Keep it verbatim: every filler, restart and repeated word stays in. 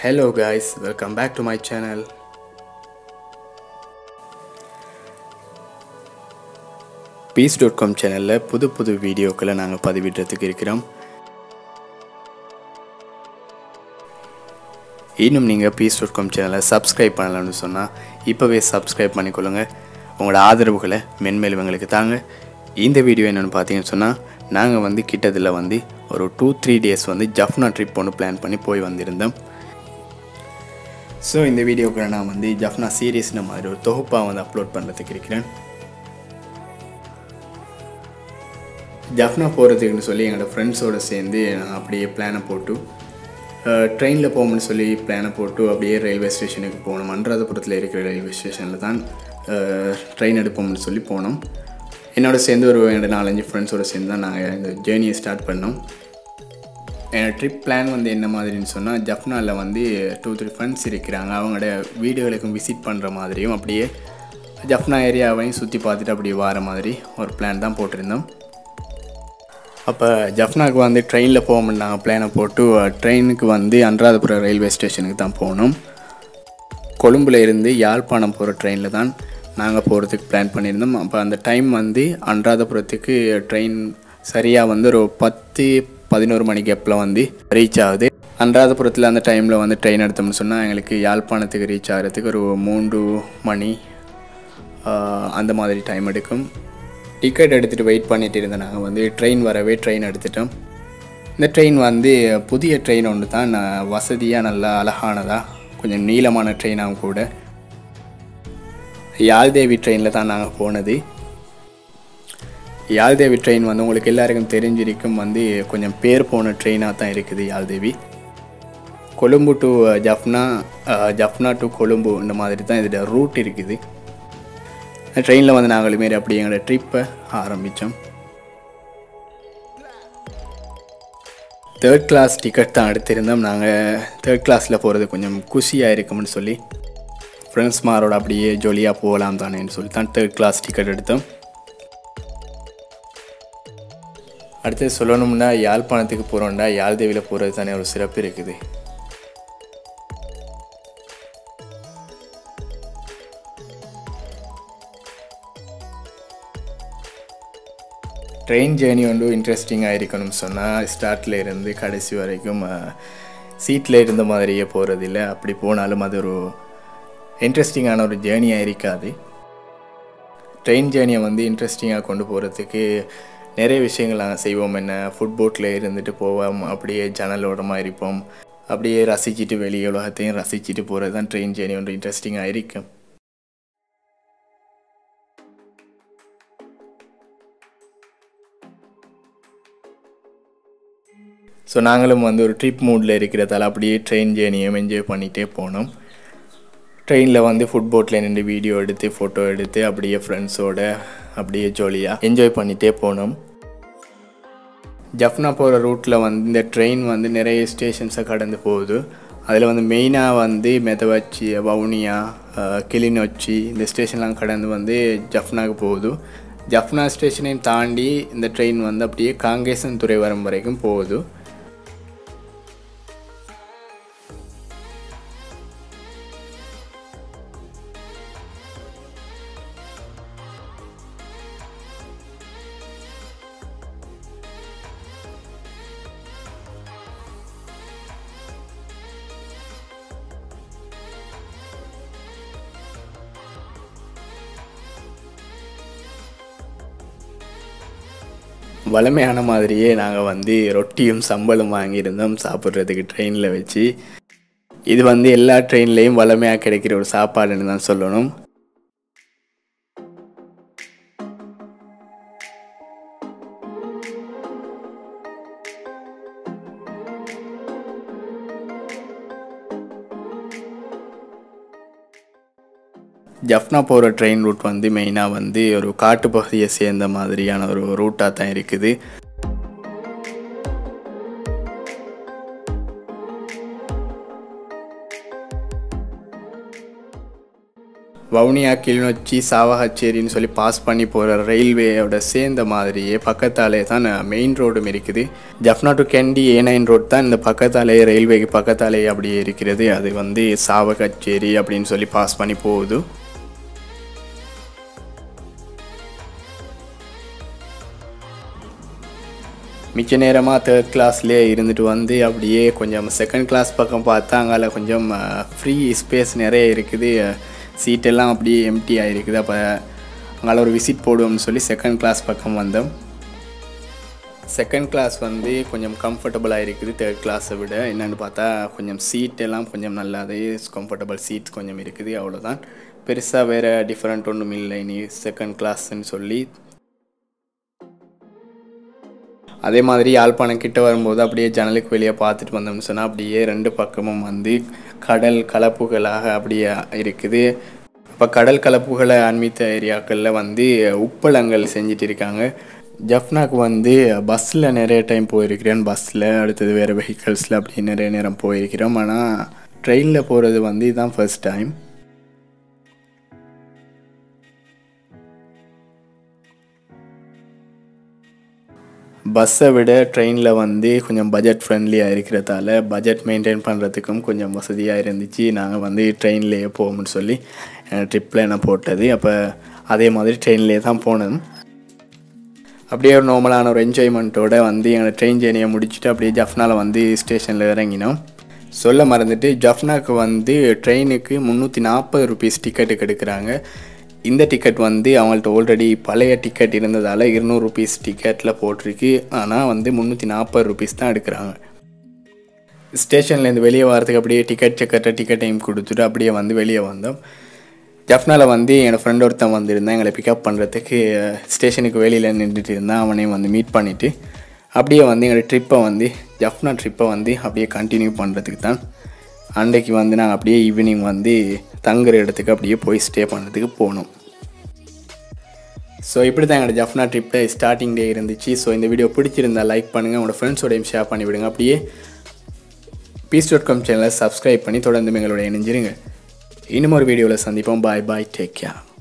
Hello guys, welcome back to my channel. peace dot com channel la புது புது வீடியோக்களை நாங்க பதிவிடுறதுக்கு இருக்கிறோம். இன்னும் நீங்க peace dot com channel subscribe பண்ணலன்னு சொன்னா இப்பவே subscribe பண்ணிக்கொள்ளுங்க. உங்களோட ஆதரவுகளை மென்மேலும் எங்களுக்கு தாங்க. இந்த வீடியோ என்னன்னு பாத்தீங்கன்னு சொன்னா நாங்க வந்து கிட்டத்துல வந்து ஒரு two three days வந்து ஜஃப்னா ட்ரிப் ஒன்னு பிளான் பண்ணி போய் வந்திருந்தோம். So இந்த வீடியோக்கு நான் வந்து ஜஃப்னா சீரிஸ்ன மாதிரி ஒரு தொகுப்பா வந்து அப்லோட் பண்றதுக்கு இருக்கிறேன். ஜஃப்னா போறதுக்குன்னு சொல்லி எங்களோட ஃப்ரெண்ட்ஸோட சேர்ந்து அப்படியே பிளானை போட்டு ட்ரெயினில் போகணும்னு சொல்லி பிளானை போட்டு அப்படியே ரயில்வே ஸ்டேஷனுக்கு போனோம். அனுராதபுரத்தில் இருக்கிற ரயில்வே ஸ்டேஷனில் தான் ட்ரெயின் எடுப்போம்னு சொல்லி போனோம். என்னோட சேர்ந்து ஒரு ரெண்டு நாலஞ்சு ஃப்ரெண்ட்ஸோடு சேர்ந்து தான் நாங்கள் இந்த ஜேர்னியை ஸ்டார்ட் பண்ணோம். என்னோடய ட்ரிப் பிளான் வந்து என்ன மாதிரின்னு சொன்னால் ஜஃப்னாவில் வந்து டூ த்ரீ ஃப்ரெண்ட்ஸ் இருக்கிறாங்க. அவங்களோட வீடுகளுக்கும் விசிட் பண்ணுற மாதிரியும் அப்படியே ஜஃப்னா ஏரியாவையும் சுற்றி பார்த்துட்டு அப்படியே வர மாதிரி ஒரு பிளான் தான் போட்டிருந்தோம். அப்போ ஜஃப்னாவுக்கு வந்து ட்ரெயினில் போகணும்னு நாங்கள் பிளானை போட்டு ட்ரெயினுக்கு வந்து அனுராதபுரம் ரயில்வே ஸ்டேஷனுக்கு தான் போனோம். கொழும்பில் இருந்து யாழ்ப்பாணம் போகிற ட்ரெயினில் தான் நாங்கள் போகிறதுக்கு பிளான் பண்ணியிருந்தோம். அப்போ அந்த டைம் வந்து அனுராதபுரத்துக்கு ட்ரெயின் சரியாக வந்து ஒரு பத்து பதினோரு மணிக்கு எப்போ வந்து ரீச் ஆகுது. அனுராதபுரத்தில் அந்த டைமில் வந்து ட்ரெயின் எடுத்தோம்னு சொன்னால் எங்களுக்கு யாழ்ப்பாணத்துக்கு ரீச் ஆகிறதுக்கு ஒரு மூன்று மணி அந்த மாதிரி டைம் எடுக்கும். டிக்கெட் எடுத்துகிட்டு வெயிட் பண்ணிகிட்டு இருந்தோம். நாங்கள் வந்து ட்ரெயின் வரவே ட்ரெயின் எடுத்துட்டோம். இந்த ட்ரெயின் வந்து புதிய ட்ரெயின் ஒன்று தான், வசதியாக நல்லா அழகானதாக கொஞ்சம் நீளமான ட்ரெயினாகவும் கூட. யாழ்தேவி ட்ரெயினில் தான் நாங்கள் போனது. யாழ்தேவி ட்ரெயின் வந்து உங்களுக்கு எல்லாருக்கும் தெரிஞ்சிருக்கும், வந்து கொஞ்சம் பேர் போன ட்ரெயினாக தான் இருக்குது யாழ்தேவி. கொழும்பு டு ஜஃப்னா, ஜஃப்னா டு கொழும்பு இந்த மாதிரி தான் இதோட ரூட் இருக்குது. ட்ரெயினில் வந்து நாங்கள் மாரி அப்படி எங்களோட ட்ரிப்பை ஆரம்பித்தோம். தேர்ட் கிளாஸ் டிக்கெட் தான் எடுத்திருந்தோம். நாங்கள் தேர்ட் கிளாஸில் போகிறது கொஞ்சம் குஷியாக இருக்கும்னு சொல்லி ஃப்ரெண்ட்ஸ்மாரோட அப்படியே ஜாலியாக போகலாம் தானேன்னு சொல்லி தான் தேர்ட் கிளாஸ் டிக்கெட் எடுத்தோம். அடுத்து சொல்லணும்னா யாழ்ப்பாணத்துக்கு போகிறோம்னா யாழ்தேவியில் போகிறது தானே ஒரு சிறப்பு இருக்குது. ட்ரெயின் ஜேர்னி வந்து இன்ட்ரெஸ்டிங்காக இருக்கணும்னு சொன்னால் ஸ்டார்ட்டில் இருந்து கடைசி வரைக்கும் சீட்டில் இருந்த மாதிரியே போகிறதில்ல. அப்படி போனாலும் அது ஒரு இன்ட்ரெஸ்டிங்கான ஒரு ஜேர்னியாக இருக்காது. ட்ரெயின் ஜேர்னியை வந்து இன்ட்ரெஸ்டிங்காக கொண்டு போகிறதுக்கு நிறைய விஷயங்கள் நாங்கள் செய்வோம். என்ன ஃபுட் போட்டில் இருந்துட்டு போவோம், அப்படியே ஜன்னலோரமாக இருப்போம், அப்படியே ரசிச்சுட்டு வெளியே உலகத்தையும் ரசிச்சுட்டு போகிறது தான் ட்ரெயின் ஜேர்னி ஒன்று இன்ட்ரெஸ்டிங்காக இருக்கும். ஸோ நாங்களும் வந்து ஒரு ட்ரிப் மூடில் இருக்கிறதால அப்படியே ட்ரெயின் ஜேர்னியும் என்ஜாய் பண்ணிகிட்டே போனோம். ட்ரெயினில் வந்து ஃபுட் போட்டில் நின்று வீடியோ எடுத்து ஃபோட்டோ எடுத்து அப்படியே ஃப்ரெண்ட்ஸோட அப்படியே ஜாலியாக என்ஜாய் பண்ணிகிட்டே போனோம். ஜஃப்னா போகிற ரூட்டில் வந்து இந்த ட்ரெயின் வந்து நிறைய ஸ்டேஷன்ஸை கடந்து போகுது. அதில் வந்து மெயினாக வந்து மெதவச்சி, வவுனியா, கிளிநொச்சி இந்த ஸ்டேஷன்லாம் கடந்து வந்து ஜஃப்னாவுக்கு போகுது. ஜஃப்னா ஸ்டேஷனையும் தாண்டி இந்த ட்ரெயின் வந்து அப்படியே காங்கேசன் துறைவரம் வரைக்கும் போகுது. வளமையான மாதிரியே நாங்கள் வந்து ரொட்டியும் சம்பளம் வாங்கியிருந்தோம் சாப்பிட்றதுக்கு ட்ரெயினில் வச்சு. இது வந்து எல்லா ட்ரெயின்லேயும் வளமையாக கிடைக்கிற ஒரு சாப்பாடுன்னு தான் சொல்லணும். ஜஃப்னா போகிற ட்ரெயின் ரூட் வந்து மெயினாக வந்து ஒரு காட்டுப்பகுதியை சேர்ந்த மாதிரியான ஒரு ரூட்டாக தான் இருக்குது. வவுனியா கிளிநொச்சி சாவகச்சேரின்னு சொல்லி பாஸ் பண்ணி போகிற ரயில்வேயோட சேர்ந்த மாதிரியே பக்கத்தாலே தான் மெயின் ரோடும் இருக்குது. Jaffna to Kandy A nine road தான் இந்த பக்கத்தாலே ரயில்வேக்கு பக்கத்தாலே அப்படியே இருக்கிறது. அது வந்து சாவகச்சேரி அப்படின்னு சொல்லி பாஸ் பண்ணி போகுது. மிச்ச நேரமாக தேர்ட் கிளாஸ்லேயே இருந்துட்டு வந்து அப்படியே கொஞ்சம் செகண்ட் கிளாஸ் பக்கம் பார்த்தா அங்கால கொஞ்சம் ஃப்ரீ ஸ்பேஸ் நிறைய இருக்குது. சீட்டெல்லாம் அப்படியே எம்டி ஆகிருக்குது. அப்போ அங்கால ஒரு விசிட் போடுவோம்னு சொல்லி செகண்ட் கிளாஸ் பக்கம் வந்தோம். செகண்ட் கிளாஸ் வந்து கொஞ்சம் கம்ஃபர்டபுளாக இருக்குது தேர்ட் கிளாஸை விட. என்னென்னு பார்த்தா கொஞ்சம் சீட்டெல்லாம் கொஞ்சம் நல்லாவே கம்ஃபர்டபுள் சீட்ஸ் கொஞ்சம் இருக்குது. அவ்வளோதான், பெருசாக வேறு டிஃப்ரெண்ட் ஒன்றும் இல்லை நீ செகண்ட் கிளாஸ்ன்னு சொல்லி. அதே மாதிரி யாழ்ப்பாணம் கிட்ட வரும்போது அப்படியே ஜன்னலுக்கு வெளியே பார்த்துட்டு வந்தோம்னு சொன்னால் அப்படியே ரெண்டு பக்கமும் வந்து கடல் கலப்புகளாக அப்படியே இருக்குது. இப்போ கடல் கலப்புகளை அண்மித்த ஏரியாக்களில் வந்து உப்பளங்கள் செஞ்சுட்டு இருக்காங்க. ஜஃப்னாக்கு வந்து பஸ்ஸில் நிறைய டைம் போயிருக்கிறேன். பஸ்ஸில் அடுத்தது வேறு வெஹிக்கல்ஸில் அப்படி நிறைய நேரம் போயிருக்கிறோம். ஆனால் ட்ரெயினில் போகிறது வந்து இதுதான் ஃபர்ஸ்ட் டைம். பஸ்ஸை விட ட்ரெயினில் வந்து கொஞ்சம் பட்ஜெட் ஃப்ரெண்ட்லியாக இருக்கிறதால பட்ஜெட் மெயின்டைன் பண்ணுறதுக்கும் கொஞ்சம் வசதியாக இருந்துச்சு. நாங்கள் வந்து ட்ரெயின்லேயே போவோம்னு சொல்லி ட்ரிப்பில் என்ன போட்டது. அப்போ அதே மாதிரி ட்ரெயின்லேயே தான் போனோம். அப்படியே ஒரு நார்மலான ஒரு என்ஜாய்மெண்ட்டோடு வந்து எங்கள் ட்ரெயின் ஜேர்னியை முடிச்சுட்டு அப்படியே ஜஃப்னாவில் வந்து ஸ்டேஷனில் இறங்கினோம். சொல்ல மறந்துட்டு ஜஃப்னாவுக்கு வந்து ட்ரெயினுக்கு முந்நூற்றி நாற்பது ருபீஸ் டிக்கெட்டுக்கு எடுக்கிறாங்க. இந்த டிக்கெட் வந்து அவங்கள்ட்ட ஆல்ரெடி பழைய டிக்கெட் இருந்ததால் இருநூறு ருபீஸ் டிக்கெட்டில் போட்டிருக்கு. ஆனால் வந்து முந்நூற்றி நாற்பது ருபீஸ் தான் எடுக்கிறாங்க. ஸ்டேஷன்லேருந்து வெளியே வரதுக்கு அப்படியே டிக்கெட் செக்கர்ட்ட டிக்கெட்டையும் கொடுத்துட்டு அப்படியே வந்து வெளியே வந்தோம். ஜஃப்னாவில் வந்து என்னோடய ஃப்ரெண்ட் ஒருத்தன் வந்திருந்தான் எங்களை பிக்கப் பண்ணுறதுக்கு. ஸ்டேஷனுக்கு வெளியில் நின்றுட்டு இருந்தான். அவனையும் வந்து மீட் பண்ணிவிட்டு அப்படியே வந்து எங்களோட ட்ரிப்பை வந்து ஜஃப்னா ட்ரிப்பை வந்து அப்படியே கண்டினியூ பண்ணுறதுக்கு தான். அன்றைக்கு வந்து நாங்கள் அப்படியே ஈவினிங் வந்து தங்குற இடத்துக்கு அப்படியே போய் ஸ்டே பண்ணுறதுக்கு போனோம். ஸோ இப்படி தான் எங்களோட ஜஃப்னா ட்ரிப்பில் ஸ்டார்டிங் டே இருந்துச்சு. ஸோ இந்த வீடியோ பிடிச்சிருந்தால் லைக் பண்ணுங்கள், உங்களோட ஃப்ரெண்ட்ஸோடையும் ஷேர் பண்ணிவிடுங்க. அப்படியே பீஸ் டாட் காம் சேனலை சப்ஸ்கிரைப் பண்ணி தொடர்ந்து எங்களோட இணைஞ்சிருங்க. இன்னும் ஒரு வீடியோவில் சந்திப்போம். Bye bye, take care.